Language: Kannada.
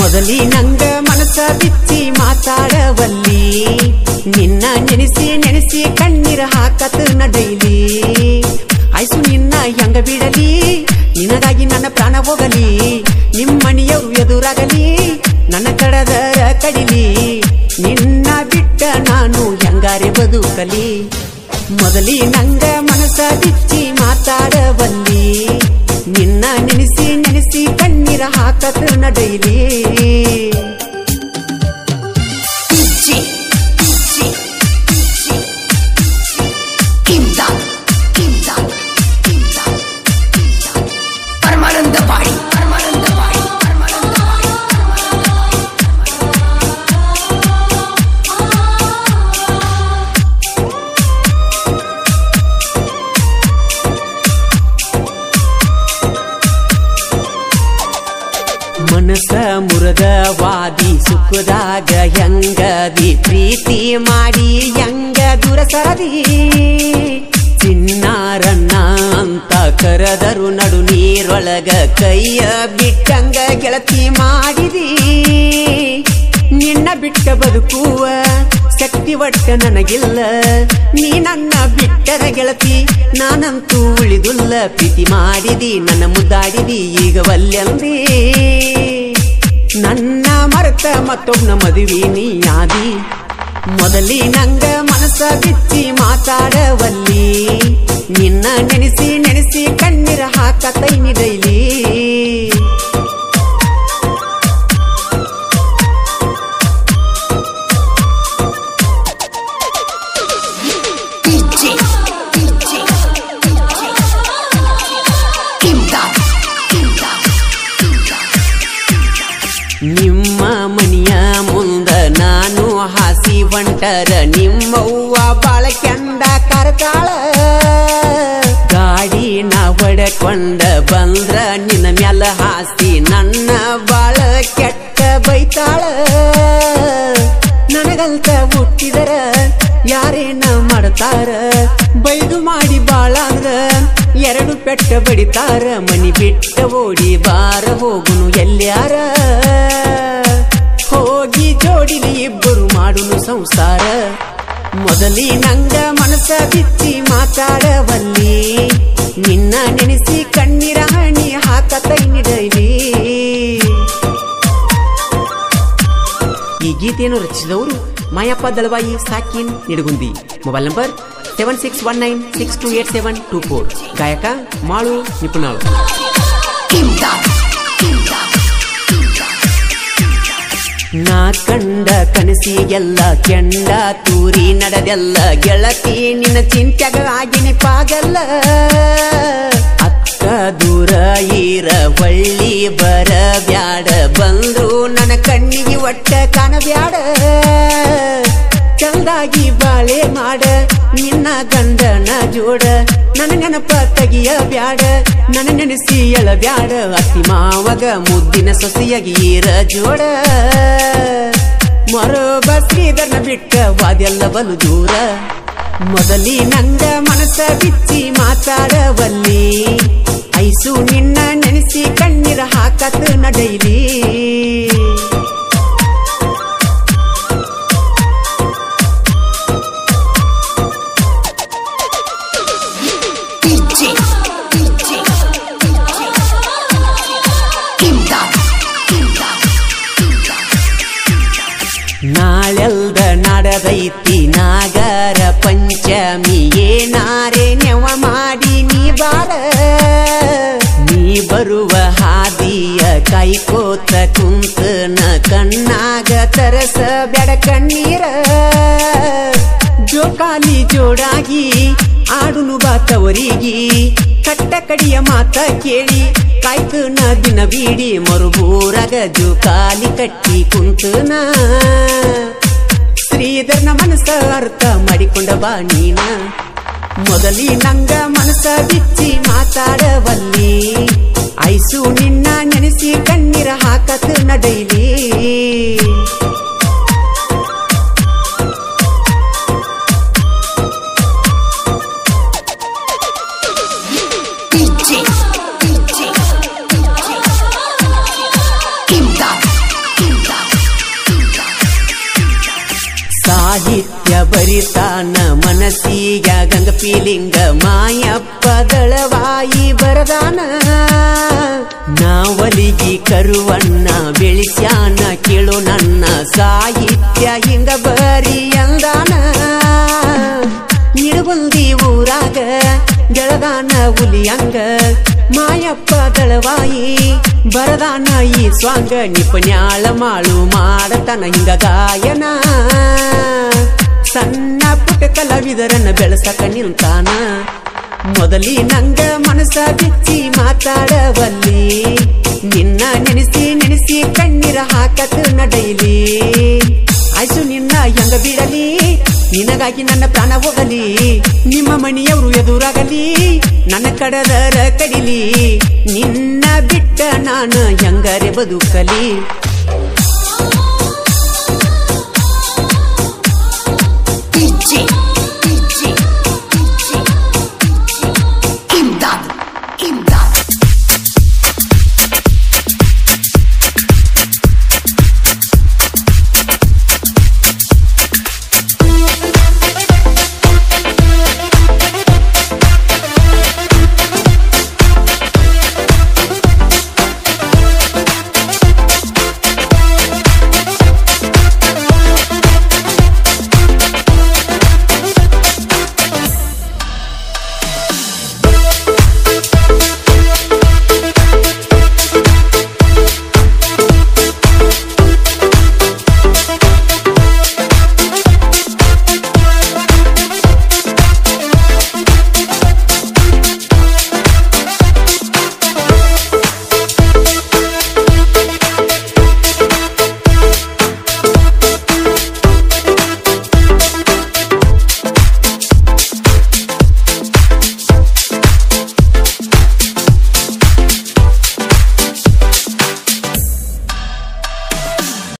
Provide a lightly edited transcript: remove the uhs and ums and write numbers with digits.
ಮೊದಲಿ ನಂಗ ಮನಸ ಬಿಚ್ಚಿ ಮಾತಾಡವಲ್ಲಿ ನಿನ್ನ ನೆನೆಸಿ ನೆನೆಸಿ ಕಣ್ಣೀರ ಹಾಕತ್ ನಡೈಲಿ ಆಯ್ಸು ನಿನ್ನ ಹೆಂಗ ಬಿಡಲಿ ನಿನಗಾಗಿ ನನ್ನ ಪ್ರಾಣ ಹೋಗಲಿ ನಿಮ್ಮಣಿಯರು ಎದುರಾಗಲಿ ನನ್ನ ಕಡದರ ಕಡಿಲಿ ನಿನ್ನ ಬಿಟ್ಟ ನಾನು ಹೆಂಗಾರೆ ಬದುಕಲಿ ಮೊದಲಿ ನಂಗ ಮನಸ ಬಿಚ್ಚಿ ಮಾತಾಡವಲ್ಲಿ ನಿನ್ನ ನೆನೆಸಿ ನೆನೆಸಿ ಕಣ್ಣೀರ ಹಾಕತ್ ನಡೈಲಿ ಮನಸ ಮುರದ ವಾದಿ ಸುಖದಾಗ ಹೆಂಗದಿ ಪ್ರೀತಿ ಮಾಡಿ ಹೆಂಗ ದೂರ ಸರದಿ ಚಿನ್ನಾರನ್ನ ಅಂತ ಕರೆದರು ನಡು ನೀರೊಳಗ ಕೈಯ ಬಿಟ್ಟಂಗ ಗೆಳತಿ ಮಾಡಿದಿ ನಿನ್ನ ಬಿಟ್ಟ ಬದುಕುವ ಶಕ್ತಿ ಒಟ್ಟ ನನಗಿಲ್ಲ ನೀ ನನ್ನ ಬಿಟ್ಟರ ಗೆಳತಿ ನಾನಂತೂ ಉಳಿದುಲ್ಲ ಪ್ರೀತಿ ಮಾಡಿದಿ ನನ್ನ ಮುದ್ದಾಡಿದಿ ಈಗ ವಲ್ಯಂದಿ ನನ್ನ ಮರೆತ ಮತ್ತೊಬ್ಬನ ಮದುವೆ ನೀಯಾದಿ ಮೊದಲಿ ನಂಗ ಮನಸ ಬಿಚ್ಚಿ ಮಾತಾಡವಲ್ಲಿ ನಿನ್ನ ನೆನೆಸಿ ನೆನೆಸಿ ಕಣ್ಣೀರ ಹಾಕತೈನಿ ಡೈಲಿ ನಿಮ್ಮ ಮನಿಯ ಮುಂದ ನಾನು ಹಾಸಿ ಹೊಂಟರ ನಿಮ್ಮವ್ವ ಬಾಳ ಕೆಂಡ ಕರತಾಳ ಗಾಡಿ ನಾ ಹೊಡಕೊಂಡ ಬಂದ್ರ ನಿನ್ನ ಮ್ಯಾಲ ಹಾಸಿ ನನ್ನ ಬಾಳ ಕೆಟ್ಟ ಬೈತಾಳ ನನಗಲ್ತ ಹುಟ್ಟಿದರ ಯಾರೇನ ಮಾಡ್ತಾರ ಬೈದು ಮಾಡಿ ಬಾಳ ಅಂದ್ರ ಎರಡು ಪೆಟ್ಟ ಬಡಿತಾರ ಮನಿ ಬಿಟ್ಟ ಓಡಿ ಬಾರ ಹೋಗುನು ಎಲ್ಯಾರ ಹೋಗಿ ಜೋಡಿಲಿ ಇಬ್ಬರು ಮಾಡುನು ಸಂಸಾರ ಮೊದಲಿ ನಂಗ ಮನಸ ಬಿಚ್ಚಿ ಮಾತಾಡವಲ್ಲಿ ನಿನ್ನ ನೆನೆಸಿ ಕಣ್ಣೀರ ಹಣಿ ಹಾಕತೈನಿ ಡೈಲಿ ಈ ಗೀತೆಯನ್ನು ರಚಿಸಿದವರು ಮಾಯಪ್ಪ ದಳವಾಯಿ ಸಾಕಿನ್ ನಿಡಗುಂದಿ ಮೊಬೈಲ್ ನಂಬರ್ 7619628724 ಗಾಯಕ ಮಾಳು ನಿಪುಣಾಳು ನಾ ಕಂಡ ಕನಸಿಗೆಲ್ಲ ಕೆಂಡ ತೂರಿ ನಡೆದೆಲ್ಲ ಗೆಳತಿ ನಿನ್ನ ಚಿಂತ್ಯಾಗ ಆಗಿನಿ ಪಾಗಲ್ಲ ಅಕ್ಕ ದೂರ ಈರ ಹೊಳ್ಳಿ ಬರ ಬ್ಯಾಡ ಬಂದ್ರು ನನ್ನ ಕಣ್ಣಿಗೆ ಒಟ್ಟ ಕಾಣಬ್ಯಾಡ ಚಂದಾಗಿ ಬಾಳೆ ಮಾಡ ನಿನ್ನ ಗಂಡನ ಜೋಡ ನನ್ನ ನೆನಪ ತೆಗಿಯ ಬ್ಯಾಡ ನನ್ನ ನೆನೆಸಿ ಎಳ ಬ್ಯಾಡ ಅತ್ತಿ ಮಾವಗ ಮುದ್ದಿನ ಸೊಸೆಯಾಗಿ ಈರ ಜೋಡ ಮರೊಬ್ಬ ಶ್ರೀಧರನ ಬಿಟ್ಟ ವಾದೆಲ್ಲ ಬಲು ದೂರ ಮೊದಲಿ ನಂಗ ಮನಸ ಬಿಚ್ಚಿ ಮಾತಾಡವಲ್ಲಿ ಐಸು ನಿನ್ನ ನೆನೆಸಿ ಕಣ್ಣೀರ ಹಾಕತ್ ನಡೈಲಿ ನಾಳೆಲ್ದ ನಾಡದೈತಿ ನಾಗರ ಪಂಚಮಿ ಏನಾರೆ ನೆವ ಮಾಡಿ ನೀ ಬಾರ ನೀ ಬರುವ ಹಾದಿಯ ಕೈಕೋತ ಕುಂತನ ಕಣ್ಣಾಗ ತರಸ ಬೆಡ ಕಣ್ಣೀರ ಜೋಕಾಲಿ ಜೋಡಾಗಿ ಆಡುನು ಬಾತವರಿಗೆ ಕಟ್ಟ ಕಡಿಯ ಮಾತ ಕೇಳಿ ಕಾಯ್ತನ ದಿನ ಬೀಡಿ ಮರುಬೂರಾಗ ಜೋಕಾಲಿ ಕಟ್ಟಿ ಕುಂತನ ಶ್ರೀಧರನ ಮನಸ್ಸ ಅರ್ಥ ಮಾಡಿಕೊಂಡ ಬಾ ನೀನ ಮೊದಲಿ ನಂಗ ಮನಸ ಬಿಚ್ಚಿ ಮಾತಾಡವಲ್ಲಿ ಐಸು ನಿನ್ನ ನೆನೆಸಿ ಕಣ್ಣೀರ ಹಾಕತ್ ನಡೈಲಿ ಬರಿತಾನ ಮನಸ್ಸಿಗ ಗಂಗ ಫೀಲಿಂಗ ಮಾಯಪ್ಪ ದಳವಾಯಿ ಬರದಾನ ನಾವಲಿಗಿ ಕರುವಣ್ಣ ಬೆಳಿಸ್ಯಾನ ಕೇಳು ನನ್ನ ಸಾಹಿತ್ಯ ಹಿಂಗ ಬರಿ ಅಂದಾನ ನಿಡಬಂದಿ ಊರಾಗ ಗೆಳದಾನ ಹುಲಿಯಂಗ ಮಾಯಪ್ಪ ದಳವಾಯಿ ಬರದಾನ ಈ ಸ್ವಾಂಗ ನಿಪನ್ಯಾಳ ಮಾಳು ಮಾಡತನ ಹಿಂಗ ಗಾಯನ ಸಣ್ಣ ಪುಟ್ಟ ಕಲಾವಿದರನ್ನ ಬೆಳೆಸಕ ನಿಲ್ತಾನ ಮೊದಲಿ ನಂಗ ಮನಸ ಬಿಚ್ಚಿ ಮಾತಾಡವಲ್ಲಿ ನಿನ್ನ ನೆನೆಸಿ ಕಣ್ಣೀರ ಹಾಕತ್ ನಡೈಲಿ ಆಯ್ಸು ನಿನ್ನ ಹೆಂಗ ಬಿಡಲಿ ನಿನಗಾಗಿ ನನ್ನ ಪ್ರಾಣ ಹೋಗಲಿ ನಿಮ್ಮ ಮಣಿಯವರು ಎದುರಾಗಲಿ ನನ್ನ ಕಡದರ ಕಡಿಲಿ ನಿನ್ನ ಬಿಟ್ಟ ನಾನು ಹೆಂಗರೆ ಬದುಕಲಿ